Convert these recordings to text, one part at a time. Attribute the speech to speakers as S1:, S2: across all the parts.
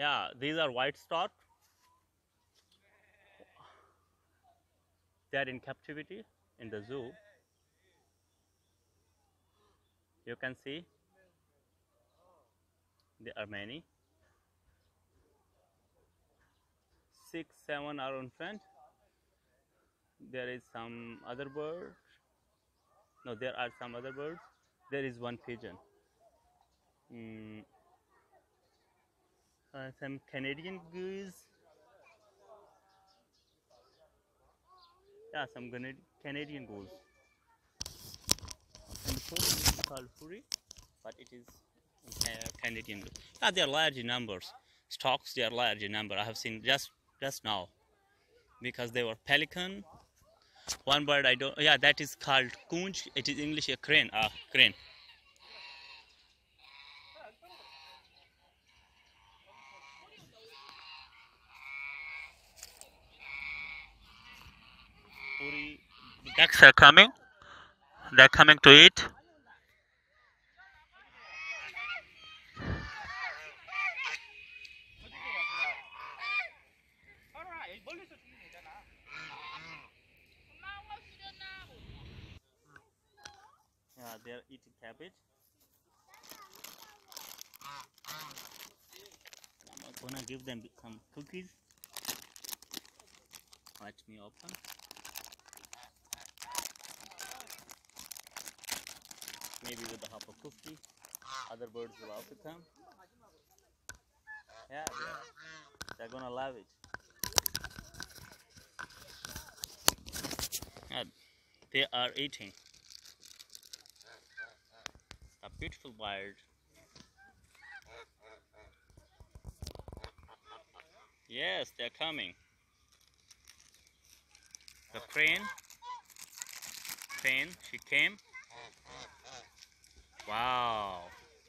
S1: Yeah, these are white stork. They are in captivity in the zoo. You can see there are many. 6, 7 are on front. There is some other bird. No, there are some other birds. There is one pigeon. Mm, some Canadian goose. Yeah, some Canadian goose. And the first is called Furi, but it is Canadian goose. Yeah, they are large in numbers. Stocks, they are large in number. I have seen just now because they were pelican. One bird I don't. Yeah, that is called conch. It is English a crane. Crane. Furi. Ducks are coming. They're coming to eat. Yeah, they're eating cabbage. I'm gonna give them some cookies. Watch me open. Maybe with the half a cookie. Other birds will also come. Yeah, they're gonna love it. Yeah, they are eating. A beautiful bird. Yes, they're coming. The crane, she came. Wow.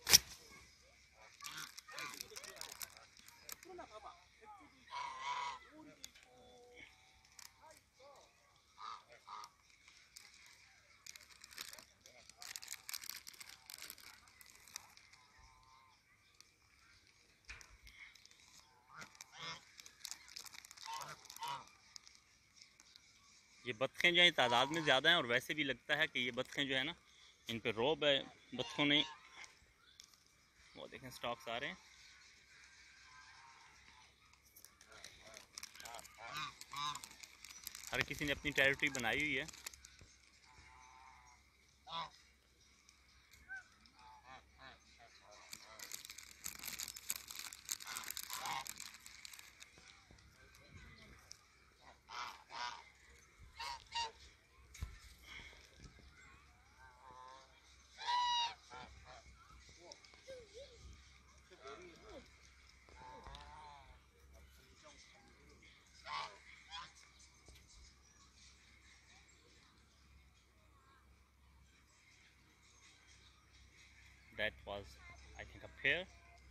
S1: ये बतखें जो है तादाद में ज़्यादा हैं और वैसे भी लगता है कि ये बतखें जो है ना इन पे रोब है बतखों ने वो देखें स्टॉक्स आ रहे हैं हर किसी ने अपनी टेरिटरी बनाई हुई है that was I think a pair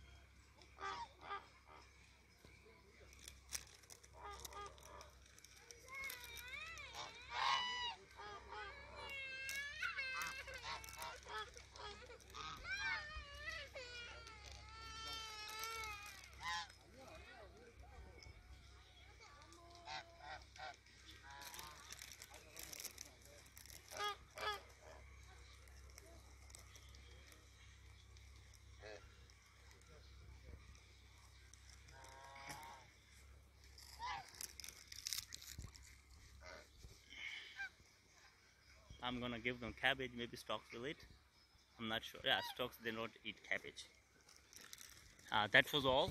S1: I'm gonna give them cabbage maybe stocks will eat I'm not sure yeah stocks they don't eat cabbage that was all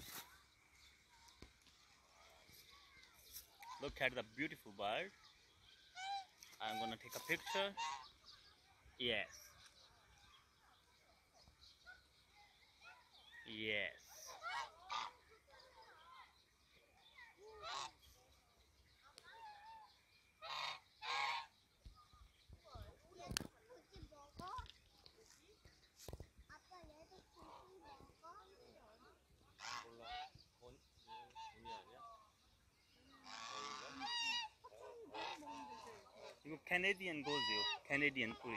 S1: look at the beautiful bird I'm gonna take a picture yes yes 이거 Canadian gose요 Canadian 우리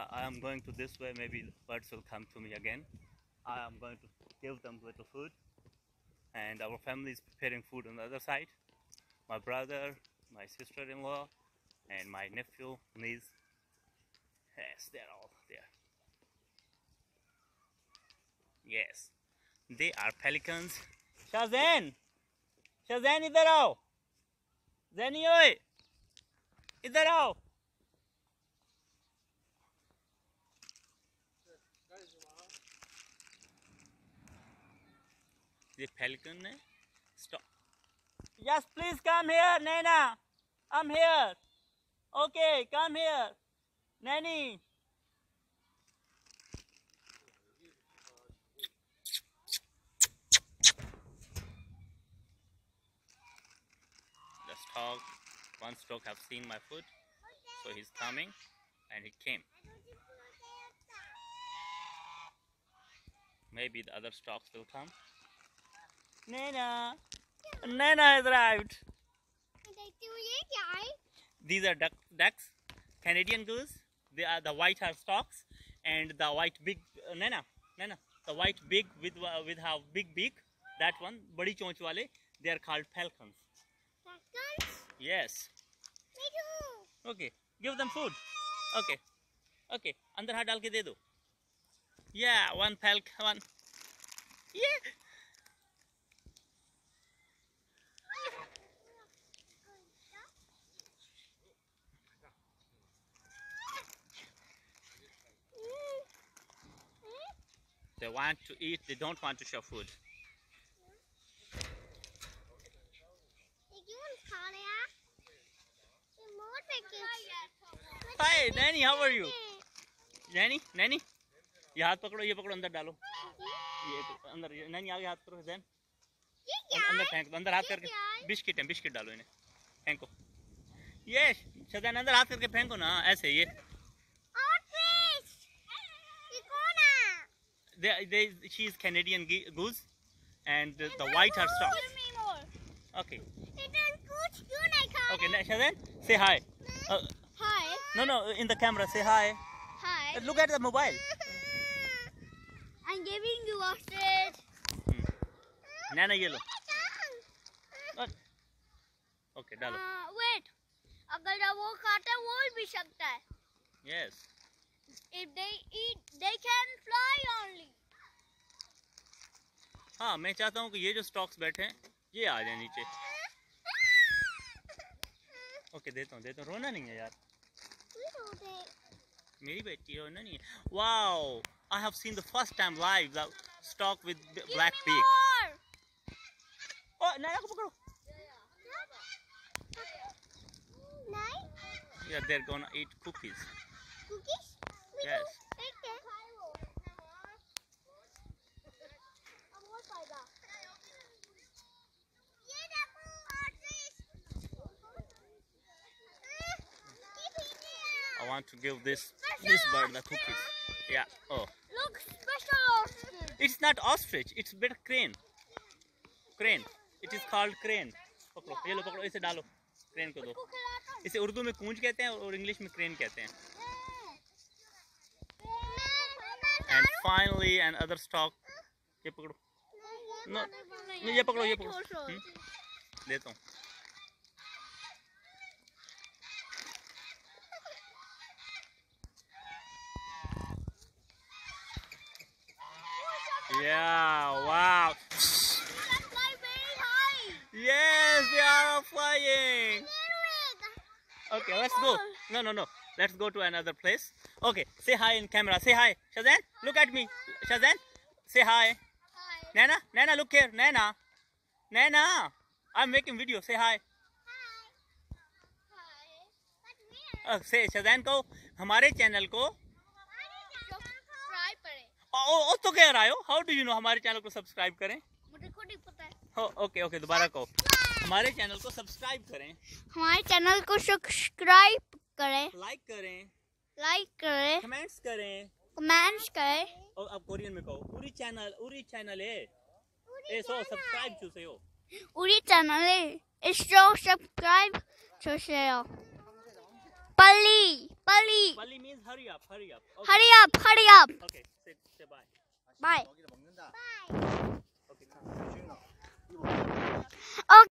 S1: I am going to this way. Maybe birds will come to me again. I am going to give them little food, and our family is preparing food on the other side. My brother, my sister-in-law, and my nephew, niece. Yes, they're all there. Yes, they are pelicans. Shazan! Shazan, idhar aao! Zani oi! Idhar aao! The pelican, stop. Yes, please come here, Naina. I'm here. Okay, come here. Nanny. The stork, one stork have seen my food, so he's coming, and he came. Maybe the other storks will come. Naina. Naina has arrived. These are ducks, Canadian goose. They are the white are storks, and the white big Naina, the white big with have big beak. That one, badi chonch wale. They are called pelicans.
S2: Pelicans?
S1: Yes.
S2: Me too.
S1: Okay, give them food. Okay, okay. Andar haat dal ke de do. Yeah, one one. Yeah. They want to eat, they don't want to share food. Hi, Nanny, how are you? Nanny, Nanny, ये हाथ पकड़ो अंदर डालो. ये अंदर नैनी आगे हाथ करो जैन. अंदर फेंक दो, अंदर हाथ करके बिस्किट है, बिस्किट डालो इन्हें. फेंको. ये शज़ैन अंदर हाथ करके फेंको ना ऐसे ये. She is Canadian goose, and the white are storks. Okay. Okay, Shazan, say hi.
S2: Hi.
S1: No, in the camera, say hi.
S2: Hi.
S1: Look at the mobile.
S2: I'm giving you ostrich.
S1: Nana, yellow. Okay, डालो.
S2: Wait. अगर वो खाता है वो भी सकता है.
S1: Yes.
S2: If they eat, they can fly only.
S1: हाँ, मैं चाहता हूँ कि ये जो स्टॉक्स बैठे हैं ये आ जाए नीचे. ओके, देता हूँ. रोना नहीं है यार. मेरी बेटी रोना नहीं है. Wow, I have seen the first time live the stock with black beak. Oh, नैना को पकड़ो. Yeah, they're gonna eat cookies.
S2: Cookies?
S1: Yes. I want to give this bird the cookies. Yeah. Oh.
S2: Look, special ostrich.
S1: It's not ostrich. It's better crane. Crane. It is called crane. पकड़ो, ये लो पकड़ो, इसे डालो. Crane को दो. इसे उर्दू में कूंज कहते हैं और इंग्लिश में क्रेन कहते हैं. And finally, another stock. ये पकड़ो. No, ये पकड़ो. देता हूँ. Yeah, wow.
S2: Fly very high.
S1: Yes, they are flying. Okay, let's go. No. Let's go to another place. Okay, say hi in camera. Say hi. Shazan, look at me. Shazan, say hi.
S2: Hi.
S1: Nana, look here. Nana, I'm making video. Say hi.
S2: Hi.
S1: Say Shazan को हमारे channel को
S2: subscribe करें.
S1: ओ तो कह रहा हो. How do you know हमारे channel को सब्सक्राइब करें?
S2: मुझे खुद ही पता है.
S1: ओके दोबारा कहो. हमारे चैनल को सब्सक्राइब करें.
S2: हमारे चैनल को सब्सक्राइब करें.
S1: लाइक करें. कमेंट्स करें. और अब कोरियन में कहो. उरी चैनल है. सो सब्सक्राइब चूसेयो.
S2: उरी चैनल है. इसको सब्सक्राइब चूसेयो. पल्ली 빨리.
S1: Pali means hurry up, hurry up. Okay.
S2: Hurry up, hurry up.
S1: Okay, say bye.
S2: Bye.
S3: 여기를 먹는다.
S1: Okay, come.
S3: 주인아.